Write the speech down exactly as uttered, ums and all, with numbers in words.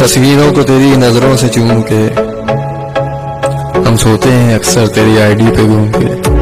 तस्वीरों को तेरी नजरों से चूम के हम सोते हैं अक्सर तेरी आईडी पे घूम के।